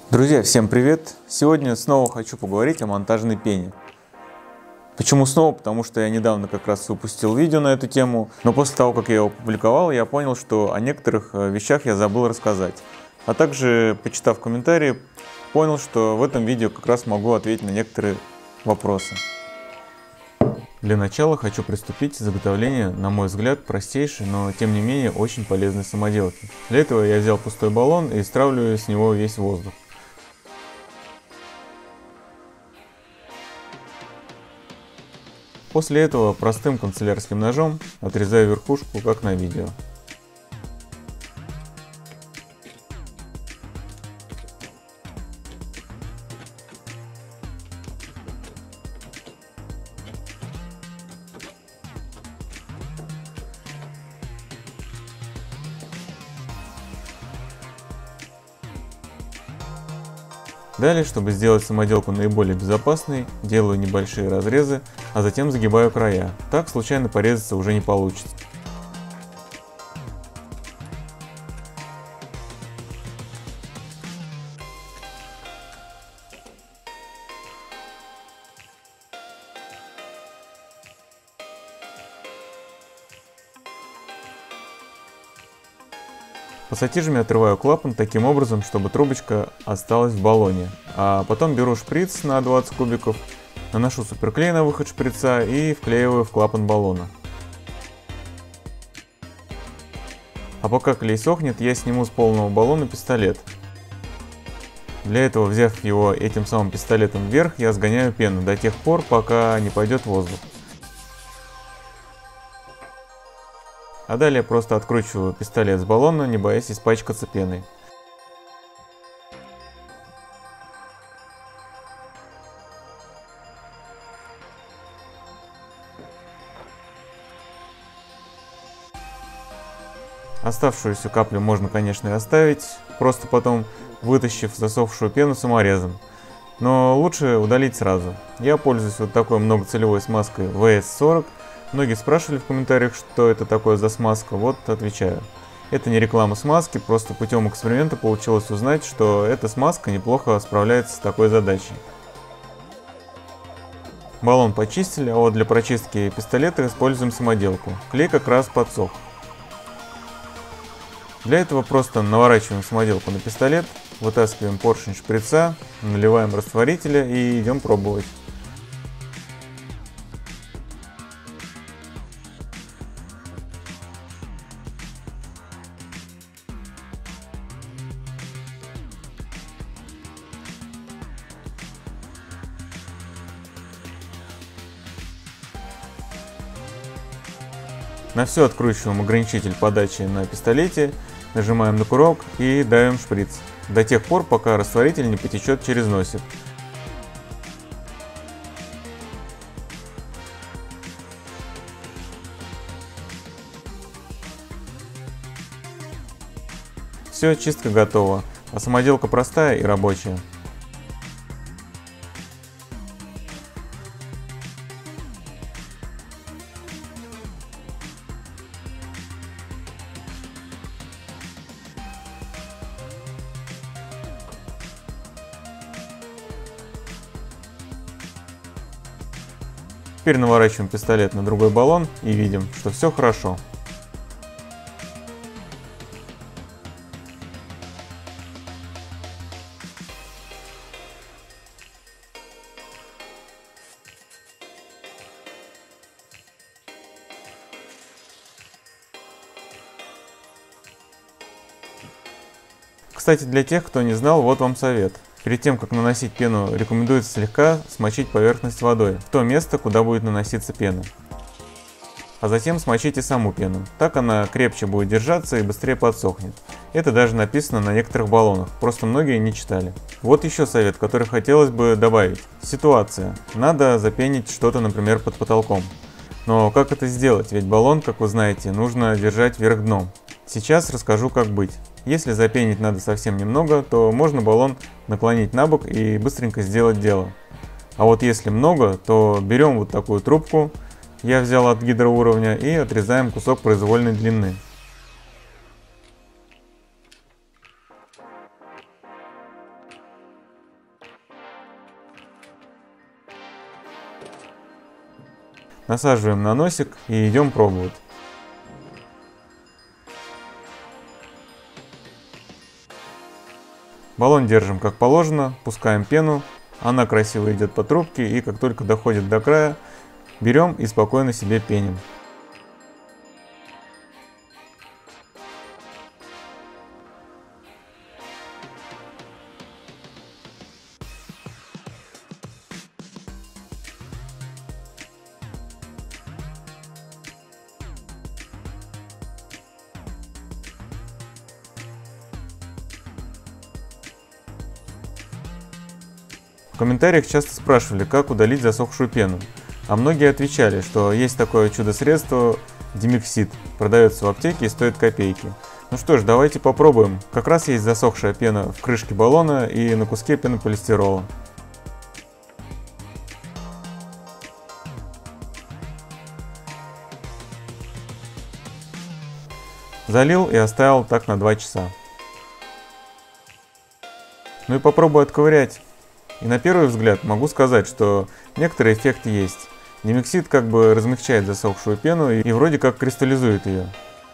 Друзья, всем привет! Сегодня снова хочу поговорить о монтажной пене. Почему снова? Потому что я недавно как раз выпустил видео на эту тему, но после того, как я его опубликовал, я понял, что о некоторых вещах я забыл рассказать. А также, почитав комментарии, понял, что в этом видео как раз могу ответить на некоторые вопросы. Для начала хочу приступить к заготовлению, на мой взгляд, простейшей, но тем не менее очень полезной самоделки. Для этого я взял пустой баллон и стравливаю с него весь воздух. После этого простым канцелярским ножом отрезаю верхушку, как на видео. Далее, чтобы сделать самоделку наиболее безопасной, делаю небольшие разрезы, а затем загибаю края. Так случайно порезаться уже не получится. Пассатижами отрываю клапан таким образом, чтобы трубочка осталась в баллоне. А потом беру шприц на 20 кубиков, наношу суперклей на выход шприца и вклеиваю в клапан баллона. А пока клей сохнет, я сниму с полного баллона пистолет. Для этого, взяв его этим самым пистолетом вверх, я сгоняю пену до тех пор, пока не пойдет воздух. А далее просто откручиваю пистолет с баллона, не боясь испачкаться пеной. Оставшуюся каплю можно, конечно, и оставить, просто потом вытащив засохшую пену саморезом. Но лучше удалить сразу. Я пользуюсь вот такой многоцелевой смазкой VS40. Многие спрашивали в комментариях, что это такое за смазка, вот отвечаю. Это не реклама смазки, просто путем эксперимента получилось узнать, что эта смазка неплохо справляется с такой задачей. Баллон почистили, а вот для прочистки пистолета используем самоделку. Клей как раз подсох. Для этого просто наворачиваем самоделку на пистолет, вытаскиваем поршень шприца, наливаем растворителя и идем пробовать. На все откручиваем ограничитель подачи на пистолете, нажимаем на курок и давим шприц. До тех пор, пока растворитель не потечет через носик. Все, чистка готова, а самоделка простая и рабочая. Теперь наворачиваем пистолет на другой баллон и видим, что все хорошо. Кстати, для тех, кто не знал, вот вам совет. Перед тем, как наносить пену, рекомендуется слегка смочить поверхность водой, в то место, куда будет наноситься пена. А затем смочите саму пену. Так она крепче будет держаться и быстрее подсохнет. Это даже написано на некоторых баллонах, просто многие не читали. Вот еще совет, который хотелось бы добавить. Ситуация. Надо запенить что-то, например, под потолком. Но как это сделать? Ведь баллон, как вы знаете, нужно держать вверх дном. Сейчас расскажу, как быть. Если запенить надо совсем немного, то можно баллон наклонить на бок и быстренько сделать дело. А вот если много, то берем вот такую трубку, я взял от гидроуровня, и отрезаем кусок произвольной длины. Насаживаем на носик и идем пробовать. Баллон держим как положено, пускаем пену, она красиво идет по трубке, и как только доходит до края, берем и спокойно себе пеним. В комментариях часто спрашивали, как удалить засохшую пену, а многие отвечали, что есть такое чудо-средство Dimexit, продается в аптеке и стоит копейки. Ну что ж, давайте попробуем. Как раз есть засохшая пена в крышке баллона и на куске пенополистирола. Залил и оставил так на 2 часа. Ну и попробую отковырять. И на первый взгляд могу сказать, что некоторый эффект есть. Dimexit как бы размягчает засохшую пену и вроде как кристаллизует ее.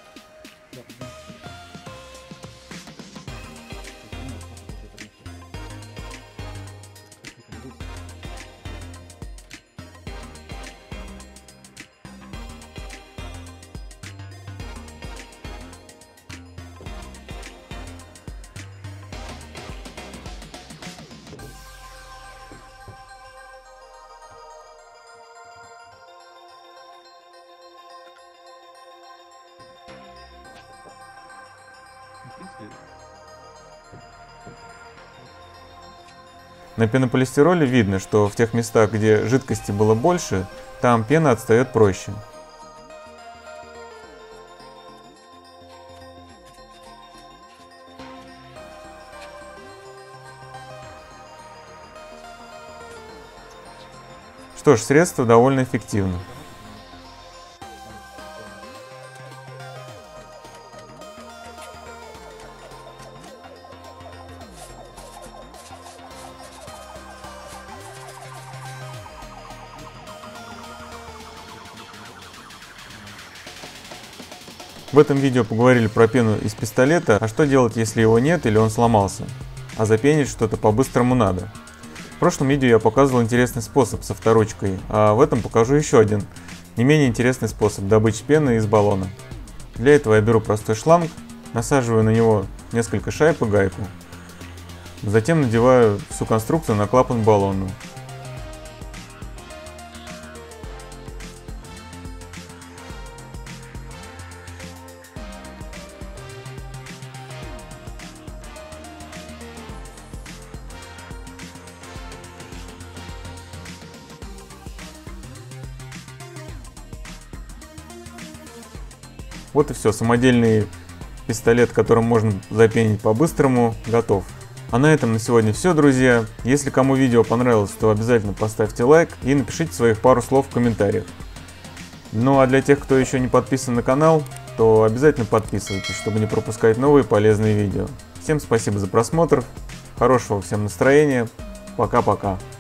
На пенополистироле видно, что в тех местах, где жидкости было больше, там пена отстает проще. Что ж, средство довольно эффективно. В этом видео поговорили про пену из пистолета, а что делать, если его нет или он сломался, а запенить что-то по-быстрому надо. В прошлом видео я показывал интересный способ с авторучкой, а в этом покажу еще один, не менее интересный способ добычи пены из баллона. Для этого я беру простой шланг, насаживаю на него несколько шайб и гайку, затем надеваю всю конструкцию на клапан баллона. Вот и все, самодельный пистолет, которым можно запенить по-быстрому, готов. А на этом на сегодня все, друзья. Если кому видео понравилось, то обязательно поставьте лайк и напишите своих пару слов в комментариях. Ну а для тех, кто еще не подписан на канал, то обязательно подписывайтесь, чтобы не пропускать новые полезные видео. Всем спасибо за просмотр, хорошего всем настроения, пока-пока.